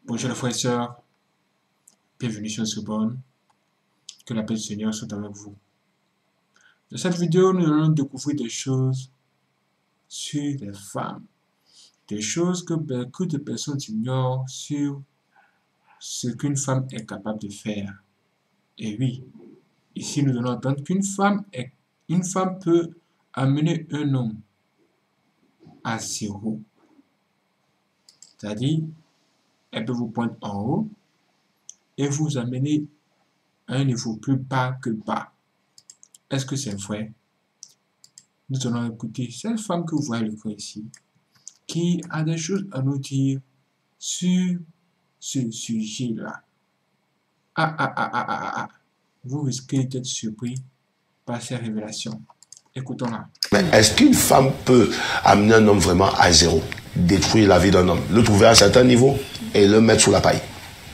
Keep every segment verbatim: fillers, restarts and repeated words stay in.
Bonjour les frères et sœurs, bienvenue sur ce bon, que la paix du Seigneur soit avec vous. Dans cette vidéo, nous allons découvrir des choses sur les femmes, des choses que beaucoup de personnes ignorent sur ce qu'une femme est capable de faire. Et oui, ici nous allons entendre qu'une femme, est, une femme peut amener un homme à zéro. C'est-à-dire, elle peut vous prendre en haut et vous amener à un niveau plus bas que bas. Est-ce que c'est vrai? Nous allons écouter cette femme que vous voyez à l'écran ici, qui a des choses à nous dire sur ce sujet-là. Ah, ah, ah, ah, ah, ah. Vous risquez d'être surpris par ces révélations. Écoutons-la. Mais est-ce qu'une femme peut amener un homme vraiment à zéro, détruire la vie d'un homme, le trouver à un certain niveau et le mettre sous la paille?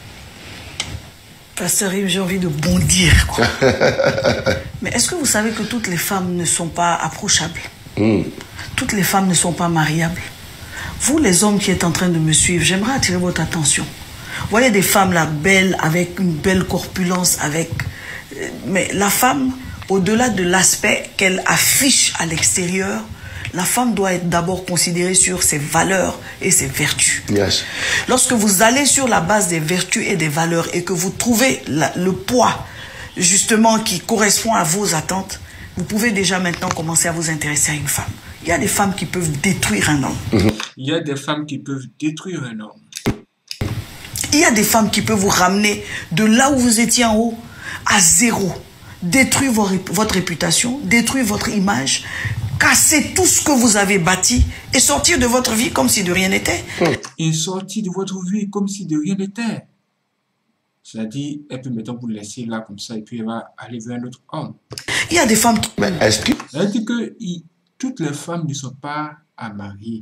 Pasteur Yves, j'ai envie de bondir, quoi. Mais est-ce que vous savez que toutes les femmes ne sont pas approchables? mm. Toutes les femmes ne sont pas mariables. Vous, les hommes qui êtes en train de me suivre, j'aimerais attirer votre attention. Vous voyez des femmes là, belles, avec une belle corpulence, avec... Mais la femme, au-delà de l'aspect qu'elle affiche à l'extérieur, la femme doit être d'abord considérée sur ses valeurs et ses vertus. Yes. Lorsque vous allez sur la base des vertus et des valeurs et que vous trouvez la, le poids, justement, qui correspond à vos attentes, vous pouvez déjà maintenant commencer à vous intéresser à une femme. Il y a des femmes qui peuvent détruire un homme. Mm-hmm. Il y a des femmes qui peuvent détruire un homme. Il y a des femmes qui peuvent vous ramener de là où vous étiez en haut à zéro. Détruire votre réputation, détruire votre image, casser tout ce que vous avez bâti et sortir de votre vie comme si de rien n'était. Et sortir de votre vie comme si de rien n'était. C'est-à-dire, elle peut maintenant vous laisser là comme ça et puis elle va aller vers un autre homme. Il y a des femmes qui... Mais est-ce que... Elle dit que il, toutes les femmes ne sont pas à marier.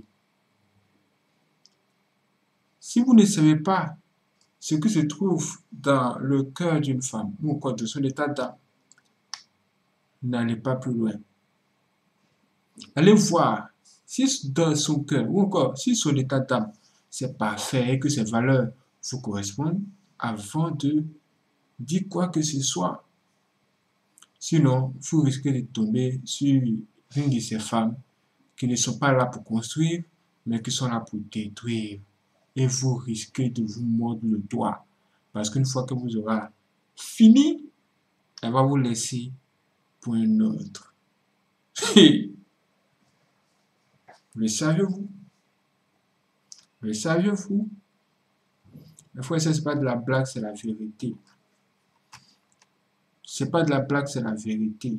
Si vous ne savez pas ce qui se trouve dans le cœur d'une femme ou encore de son état d'âme, n'allez pas plus loin. Allez voir si dans son cœur ou encore si son état d'âme c'est parfait et que ses valeurs vous correspondent avant de dire quoi que ce soit. Sinon, vous risquez de tomber sur une de ces femmes qui ne sont pas là pour construire, mais qui sont là pour détruire. Et vous risquez de vous mordre le doigt. Parce qu'une fois que vous aurez fini, elle va vous laisser pour un autre. Le saviez-vous? Le saviez-vous? La fois, ce n'est pas de la blague, c'est la vérité. C'est pas de la blague, c'est la vérité.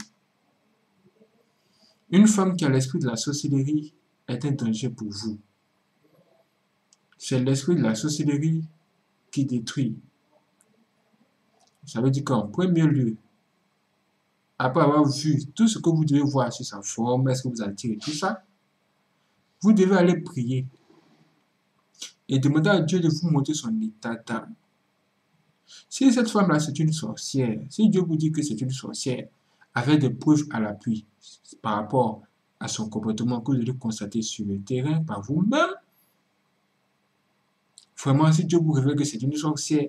Une femme qui a l'esprit de la sorcellerie est un danger pour vous. C'est l'esprit de la sorcellerie qui détruit. Ça veut dire qu'en premier lieu, après avoir vu tout ce que vous devez voir sur sa forme, est-ce que vous attirez tout ça, vous devez aller prier et demander à Dieu de vous montrer son état d'âme. Si cette femme-là, c'est une sorcière, si Dieu vous dit que c'est une sorcière, avec des preuves à l'appui par rapport à son comportement que vous allez constater sur le terrain par vous-même, vraiment, si Dieu vous révèle que c'est une sorcière,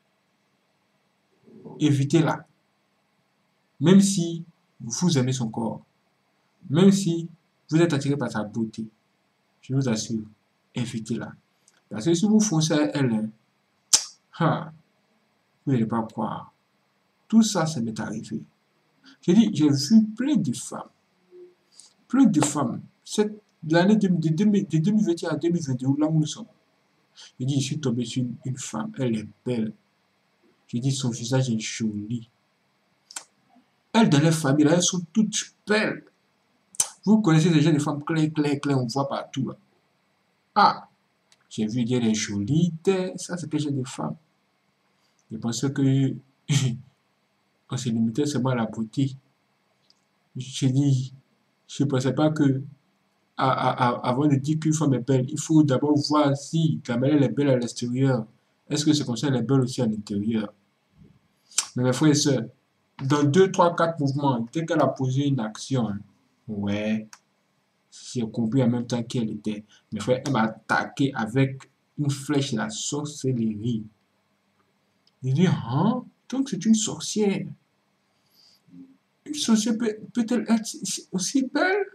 évitez-la. Même si vous aimez son corps, même si vous êtes attiré par sa beauté, je vous assure, évitez-la. Parce que si vous foncez à elle, hein, vous n'allez pas croire. Tout ça, ça m'est arrivé. J'ai dit, j'ai vu plein de femmes, plein de femmes, cette l'année de, de, de, de deux mille vingt et un à deux mille vingt-deux, là où nous sommes. J'ai dit, je suis tombé sur une, une femme, elle est belle. J'ai dit, son visage est joli. Elles, dans leur famille, elles sont toutes belles. Vous connaissez déjà des femmes claires, claires, claires, on voit partout. Là. Ah, j'ai vu dire les jolies, ça c'est quel genre de femme. Je pensais que on se limitait seulement à la beauté. J'ai dit, je ne pensais pas que à, à, à, avant de dire qu'une femme est belle, il faut d'abord voir si la manière est belle à l'extérieur. Est-ce que c'est comme ça qu'elle est belle aussi à l'intérieur? Mais mes frères et sœurs, dans deux, trois, quatre mouvements, dès qu'elle a posé une action, hein, ouais, j'ai compris en même temps qu'elle était. Mes frères, elle m'a attaqué avec une flèche de la sorcellerie. Il dit, hein? Donc c'est une sorcière. Une sorcière peut, peut-elle être aussi belle?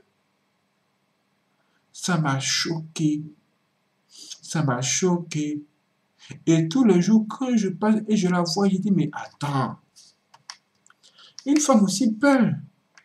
Ça m'a choqué. Ça m'a choqué. Et tous les jours, quand je passe et je la vois, je dis, mais attends. Une femme aussi belle.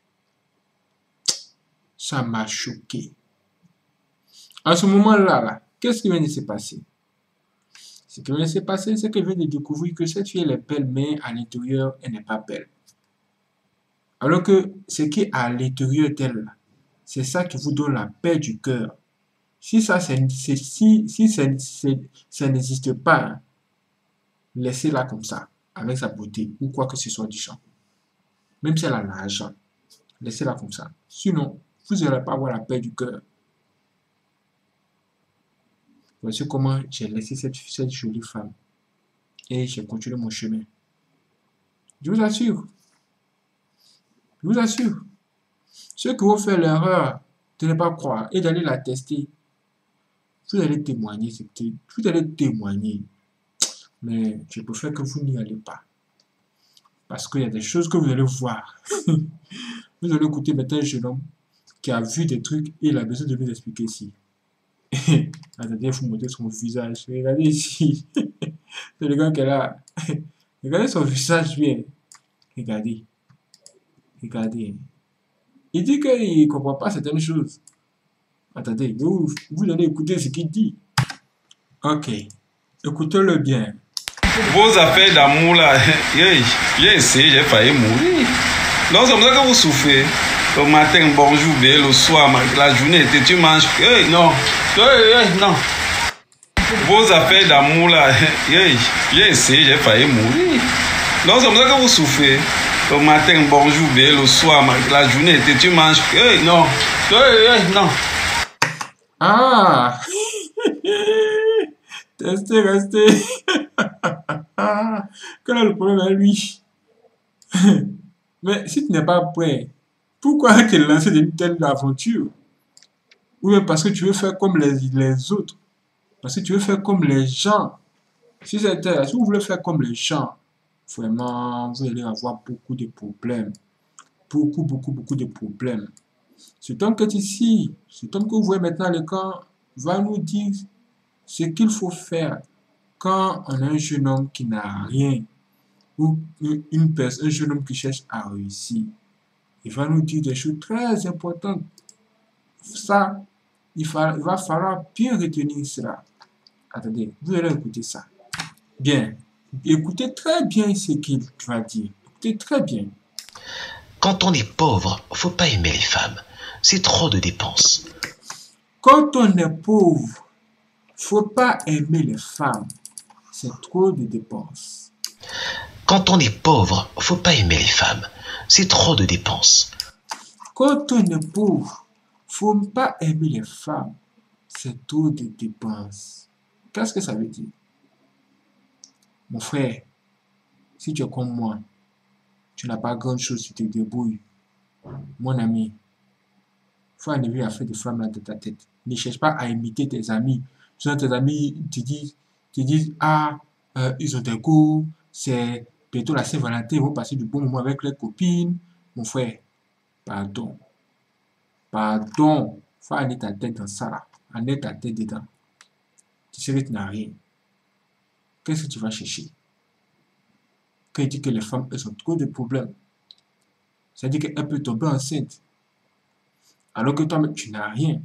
Ça m'a choqué. À ce moment-là, là, qu'est-ce qui vient de se passer? Ce qui vient de se passer, c'est qu'elle vient de découvrir que cette fille, elle est belle, mais à l'intérieur, elle n'est pas belle. Alors que ce qui est à l'intérieur d'elle, c'est ça qui vous donne la paix du cœur. Si ça, c'est, c'est, si, si c'est, c'est, ça n'existe pas, hein, laissez-la comme ça, avec sa beauté, ou quoi que ce soit du genre. Même si elle a l'argent, laissez-la comme ça. Sinon, vous n'allez pas avoir la paix du cœur. Voici comment j'ai laissé cette, cette jolie femme. Et j'ai continué mon chemin. Je vous assure. Je vous assure. Ceux qui vont faire l'erreur de ne pas croire et d'aller la tester, vous allez témoigner. Vous allez témoigner. Mais je préfère que vous n'y allez pas. Parce qu'il y a des choses que vous allez voir. Vous allez écouter maintenant un jeune homme qui a vu des trucs et il a besoin de nous expliquer ici. Attendez, il faut montrer son visage. Regardez ici. C'est le gars qui est là. Regardez son visage bien. Regardez. Regardez. Il dit qu'il ne comprend pas certaines choses. Attendez, vous, vous allez écouter ce qu'il dit. Ok. Écoutez-le bien. Vos affaires d'amour là, j'ai essayé, j'ai failli mourir. Donc c'est comme ça que vous souffrez. Le matin, bonjour, le soir, la journée, tu manges. Hey, non, hey, hey, non. Vos affaires d'amour là, j'ai essayé, j'ai failli mourir. Donc c'est comme ça que vous souffrez. Le matin, bonjour, le soir, la journée, tu manges. Hey, non, hey, hey, non. Ah! Restez, restez. Quel est le problème avec lui? Mais si tu n'es pas prêt, pourquoi te lancer dans une telle aventure? Ou bien parce que tu veux faire comme les, les autres? Parce que tu veux faire comme les gens? Si, si vous voulez faire comme les gens, vraiment, vous allez avoir beaucoup de problèmes. Beaucoup, beaucoup, beaucoup de problèmes. Cet homme qui est ici, cet homme que vous voyez maintenant à l'écran, va nous dire ce qu'il faut faire quand on a un jeune homme qui n'a rien ou une personne, un jeune homme qui cherche à réussir. Il va nous dire des choses très importantes. Ça, il va, il va falloir bien retenir cela. Attendez, vous allez écouter ça. Bien, écoutez très bien ce qu'il va dire. Écoutez très bien. Quand on est pauvre, faut pas aimer les femmes. C'est trop de dépenses. Quand on est pauvre, faut pas aimer les femmes. C'est trop de dépenses. Quand on est pauvre, faut pas aimer les femmes. C'est trop de dépenses. Quand on est pauvre, faut pas aimer les femmes. C'est trop de dépenses. Qu'est-ce que ça veut dire? Mon frère, si tu es comme moi, tu n'as pas grand chose, tu te débrouilles. Mon ami, faut enlever la fête de flamme là de ta tête. Ne cherche pas à imiter tes amis. Sinon tes amis te disent, te disent ah, euh, ils ont des goûts, c'est bientôt la Saint-Valentin, ils vont passer du bon moment avec leurs copines. Mon frère, pardon. Pardon. Faut aller ta tête dans ça là. Aller ta tête dedans. Tu sais que tu n'as rien. Qu'est-ce que tu vas chercher? Quand il dit que les femmes, elles ont trop de problèmes. Ça veut dire qu'elles peuvent tomber enceinte. Alors que toi, tu n'as rien.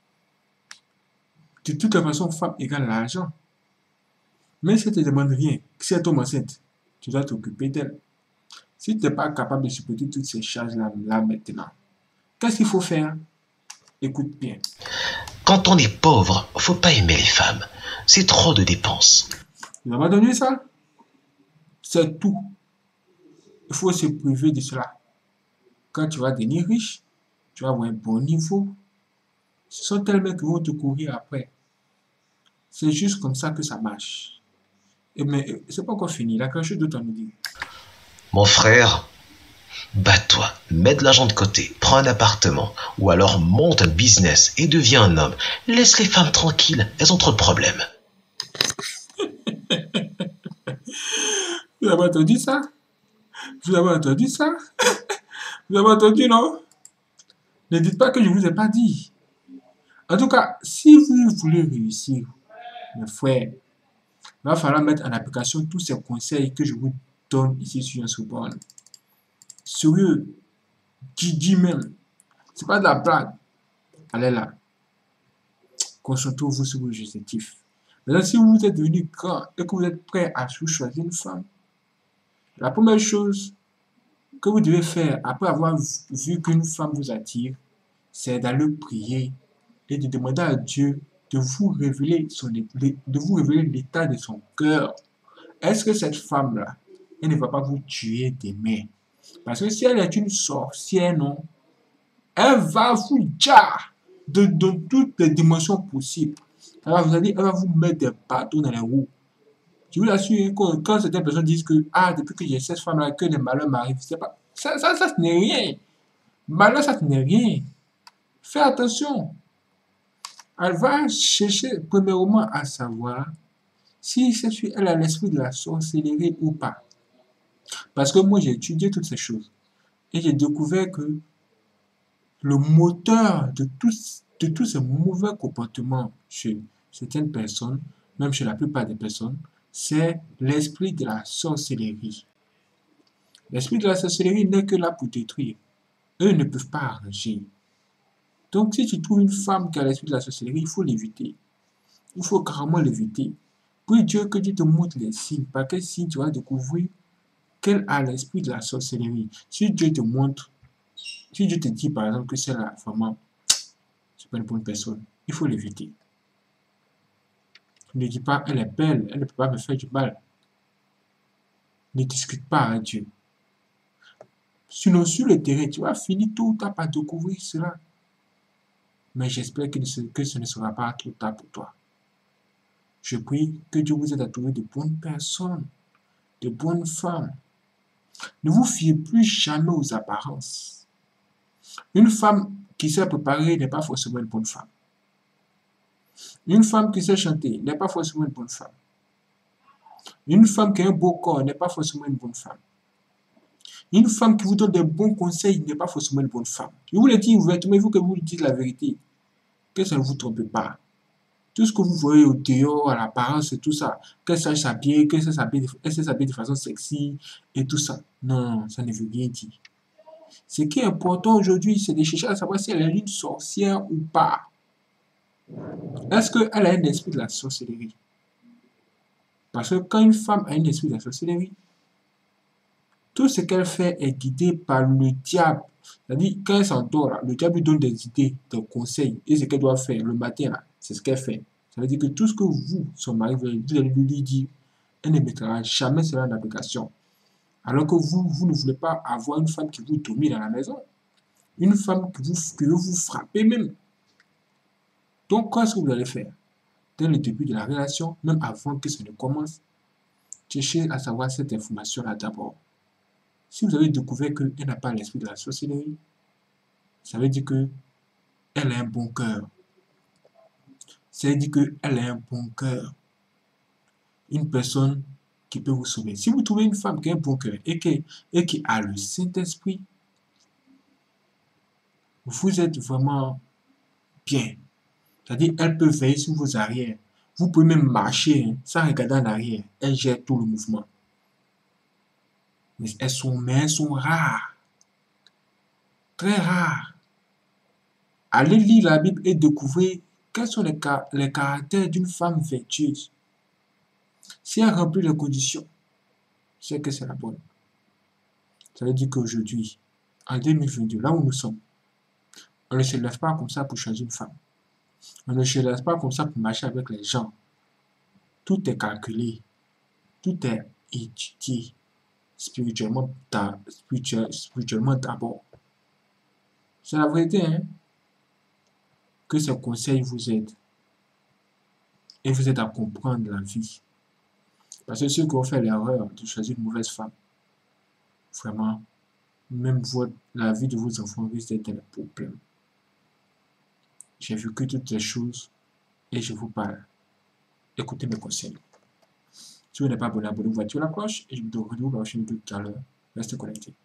De toute façon, femme égale l'argent. Mais si elle ne te demande rien, si elle tombe enceinte, tu dois t'occuper d'elle. Si tu n'es pas capable de supporter toutes ces charges-là là, maintenant, qu'est-ce qu'il faut faire? Écoute bien. Quand on est pauvre, faut pas aimer les femmes. C'est trop de dépenses. Tu vas m'abandonner ça? C'est tout. Il faut se priver de cela. Quand tu vas devenir riche, tu vas avoir un bon niveau. Ce sont tellement qui vont te courir après. C'est juste comme ça que ça marche. Et mais c'est pas encore fini. Il y a quelque chose d'autre à nous dire. Mon frère, bats-toi, mets de l'argent de côté, prends un appartement, ou alors monte un business et deviens un homme. Laisse les femmes tranquilles, elles ont trop de problèmes. Vous avez entendu ça? Vous avez entendu ça? Vous avez entendu, non? Ne dites pas que je ne vous ai pas dit. En tout cas, si vous voulez réussir, mes frères, il va falloir mettre en application tous ces conseils que je vous donne ici sur un support. Sérieux, qui dit même, c'est pas de la blague. Allez là. Concentrez-vous sur vos objectifs. Maintenant, si vous êtes devenu grand et que vous êtes prêt à choisir une femme, la première chose que vous devez faire après avoir vu qu'une femme vous attire, c'est d'aller prier et de demander à Dieu de vous révéler son, de vous révéler l'état de son cœur. Est-ce que cette femme-là, elle ne va pas vous tuer d'aimer? Parce que si elle est une sorcière, non, elle va vous dire de, de toutes les dimensions possibles. Elle va vous, dire, elle va vous mettre des bâtons dans les roues. Je vous assure que quand certaines personnes disent que ah, depuis que j'ai cette femme-là, que les malheurs m'arrivent, c'est pas. Ça, ça, ça, ce n'est rien. Malheur, ça, ce n'est rien. Fais attention. Elle va chercher premièrement à savoir si cette fille, elle a l'esprit de la sorcellerie ou pas. Parce que moi, j'ai étudié toutes ces choses. Et j'ai découvert que le moteur de tous, de tous ces mauvais comportements chez certaines personnes, même chez la plupart des personnes, c'est l'esprit de la sorcellerie. L'esprit de la sorcellerie n'est que là pour détruire. Eux ne peuvent pas arranger. Donc, si tu trouves une femme qui a l'esprit de la sorcellerie, il faut l'éviter. Il faut carrément l'éviter. Prie Dieu que Dieu te montre les signes. Par quel signe tu vas découvrir qu'elle a l'esprit de la sorcellerie. Si Dieu te montre, si Dieu te dit par exemple que c'est là, vraiment, c'est pas une bonne personne, il faut l'éviter. Ne dis pas, elle est belle, elle ne peut pas me faire du mal. Ne discute pas avec Dieu. Sinon, sur le terrain, tu vas finir tôt ou tard par découvrir cela. Mais j'espère que, que ce ne sera pas trop tard pour toi. Je prie que Dieu vous aide à trouver de bonnes personnes, de bonnes femmes. Ne vous fiez plus jamais aux apparences. Une femme qui sait préparer n'est pas forcément une bonne femme. Une femme qui sait chanter n'est pas forcément une bonne femme. Une femme qui a un beau corps n'est pas forcément une bonne femme. Une femme qui vous donne des bons conseils n'est pas forcément une bonne femme. Je vous le dis ouvertement, il faut que vous dites la vérité. Que ça ne vous trompe pas. Tout ce que vous voyez au dehors, à l'apparence et tout ça, qu'elle sache s'habiller, qu'elle s'habille de façon sexy et tout ça. Non, ça ne veut rien dire. Ce qui est important aujourd'hui, c'est de chercher à savoir si elle est une sorcière ou pas. Est-ce qu'elle a un esprit de la sorcellerie? Parce que quand une femme a un esprit de la sorcellerie, tout ce qu'elle fait est guidé par le diable. C'est-à-dire, quand elle s'endort, là, le diable lui donne des idées, des conseils, et ce qu'elle doit faire le matin, là, c'est ce qu'elle fait. Ça veut dire que tout ce que vous, son mari, vous allez lui dire, elle ne mettra jamais cela en application. Alors que vous, vous ne voulez pas avoir une femme qui vous domine dans la maison. Une femme qui, vous, qui veut vous frapper même. Donc, qu'est-ce que vous allez faire? Dès le début de la relation, même avant que ça ne commence, cherchez à savoir cette information-là d'abord. Si vous avez découvert qu'elle n'a pas l'esprit de la sorcellerie, ça veut dire qu'elle a un bon cœur. Ça veut dire qu'elle a un bon cœur. Une personne qui peut vous sauver. Si vous trouvez une femme qui a un bon cœur et qui, et qui a le Saint-Esprit, vous êtes vraiment bien. C'est-à-dire, elle peut veiller sur vos arrières. Vous pouvez même marcher hein, sans regarder en arrière. Elle gère tout le mouvement. Mais elles sont, mais elles sont rares. Très rares. Allez lire la Bible et découvrir quels sont les, car les caractères d'une femme vertueuse. Si elle remplit les conditions, c'est que c'est la bonne. Ça veut dire qu'aujourd'hui, en deux mille vingt-deux, là où nous sommes, on ne se lève pas comme ça pour choisir une femme. On ne se lève pas comme ça pour marcher avec les gens. Tout est calculé. Tout est étudié. Spirituellement, spirituellement d'abord. C'est la vérité, hein? Que ces conseils vous aident. Et vous aident à comprendre la vie. Parce que ceux qui ont fait l'erreur de choisir une mauvaise femme, vraiment, même votre, la vie de vos enfants risque d'être un problème. J'ai vécu toutes ces choses et je vous parle. Écoutez mes conseils. Si vous n'êtes pas abonné, abonnez-vous, activez la cloche et je vous retrouve dans la chaîne YouTube tout à l'heure. Restez connectés.